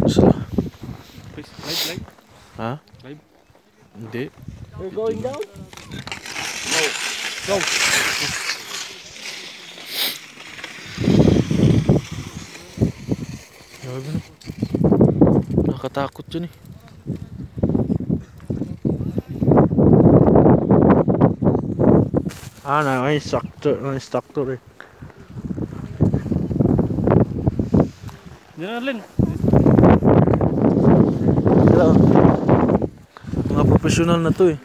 Sila. Live. Ha? Live. Hindi. We're going down? Go. Grabe no. Nakatakot yun eh. May instructor eh. Diyan na, Len. Sila oh. Mga professional na to eh.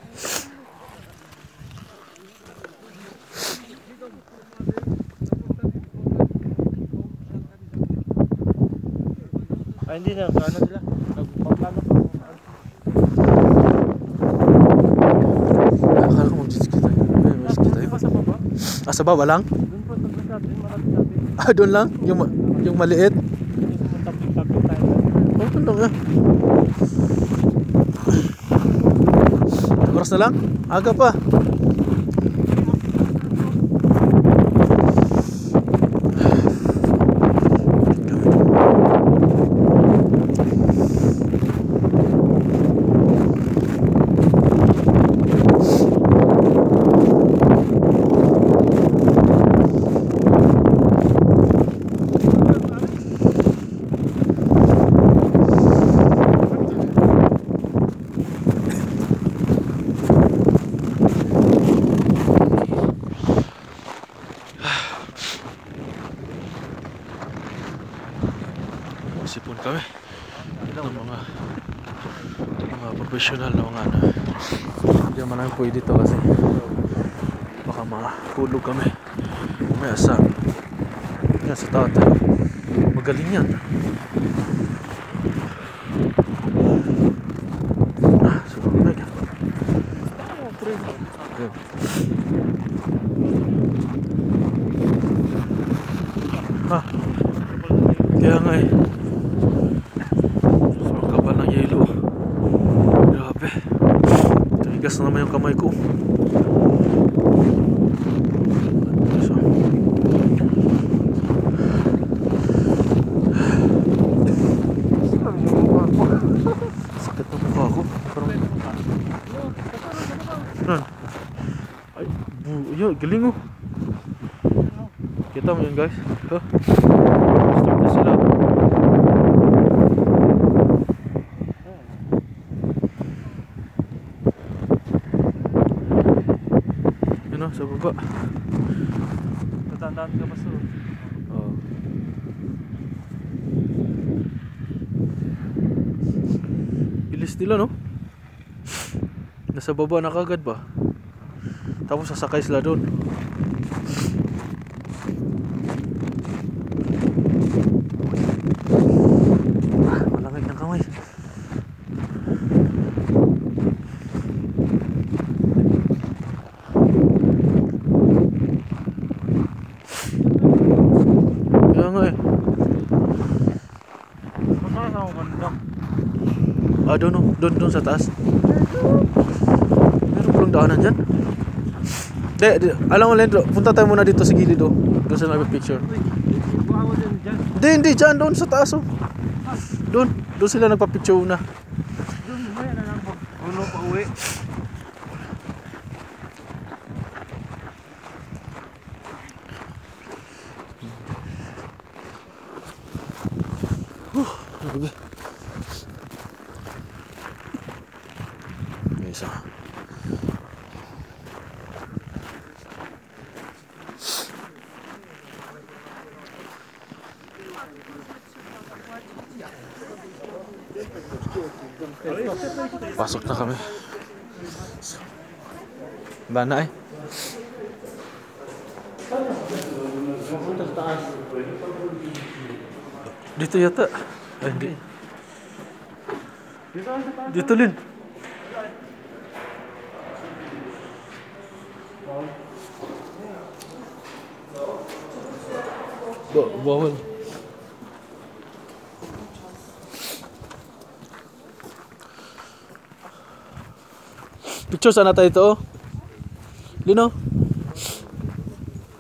Hindi na, ano sila? Nagpaplano pa. Akala ko mag-jet tayo. May jet tayo. Sa baba? Sa baba lang? Doon po, doon sa atin, marami sa atin. Doon lang? Yung maliit? Taping tayo. Doon lang ah. Oras na lang? Aga pa. Sipon kami ng mga professional na mga ano. Hindi naman namin pwede dito kasi baka mahulog kami mamaya sa tatay. Magaling yan. So mega kaya nga eh. Sobrang kapal ng yelo. Grabe. Tumigas na naman yung kamay ko. So. Sakit ng mukha ko. Parang... Ay, yun, galing oh. Kita mo yun guys. Start na sila. Yun o, sa baba. Tatandaan ka pa so. Oh. Bilis nila no? Nasa baba na kagad ba? Tapos sasakay sila doon. Malamig ng kamay. Kaya nga eh. Masarap ako ganda. Doon sa taas. Meron palang daanan dyan. Alam mo Lendro, punta tayo muna dito sa gilid oh. Doon sa nagpipicture. Hindi dyan, doon sa taas oh. Doon sila nagpapicture na. Doon, may na lang po. Ulo pa uwi. Grabe. May isa. Pasok na kami. Bana eh. Dito yata. Ay, hindi. Dito Lin. Bawal. Picture sana tayo ito oh. Lino.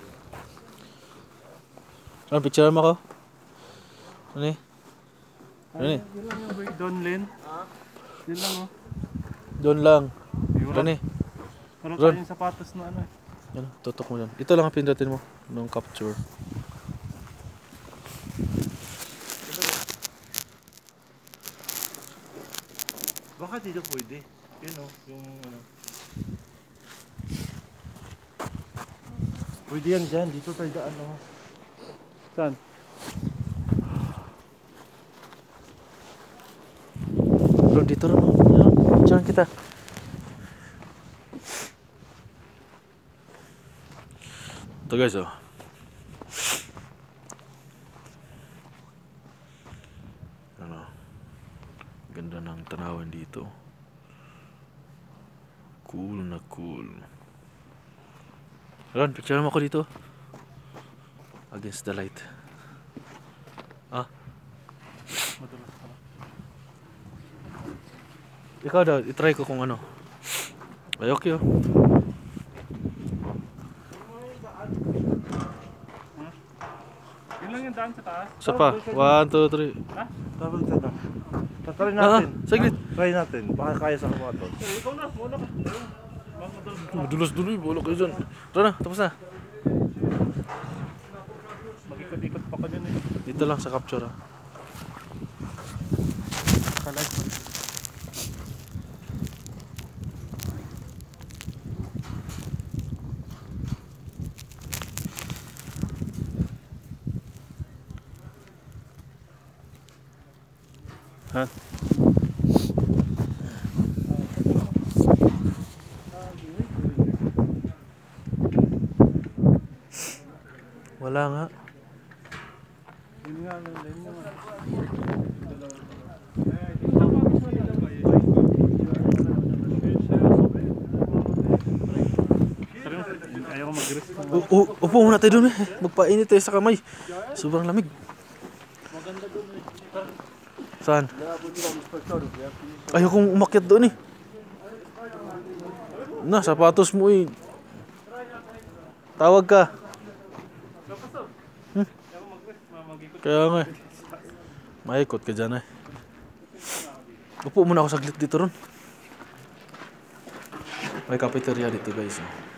Ano picture mo ko? Ano eh? Ano eh? Yun lang yung boy. Donlin. Yun lang oh. Doon lang. Yun Ano eh? Wala Ron. tayong sapatos na ano eh. Yan, tutok mo dyan. Ito lang ang pindutin mo. Nung capture. Baka dito pwede. Yun o, yung ano. Pwede yan dyan, dito tayo daan o. Saan? Bro, dito rin mo. Yan, picturean kita. Ito guys oh. Ano? Ganda ng tanawan dito. Cool na cool. Ron, picture mo ako dito. Against the light. Ah, Madulas ka na. ikaw daw, itry ko kung ano. Ay, okay oh. Yun lang yung daan sa taas. Isa pa. 1, 2, 3. Tawag sa na. Try Ah, natin. saglit. Try natin. Baka kaya sa kumato. Ikaw na, muna ka. Madulas duloy, bolok kayo dyan. Tara na, tapos na. Mag-ikot-ikot pa ka dyan eh. Dito lang sa capture ah. Kalag pa. Ha? Wala nga. Yun nga, yun naman. Ayaw ko mag-risk. Upo muna tayo dun eh. Magpainit tayo sa kamay. Sobrang lamig. Saan? Ayokong umakyat doon eh. Na, sapatos mo eh. Tawag ka. Kaya nga eh. Maikot ka dyan eh. Upo muna ako saglit dito ron. May cafeteria dito guys.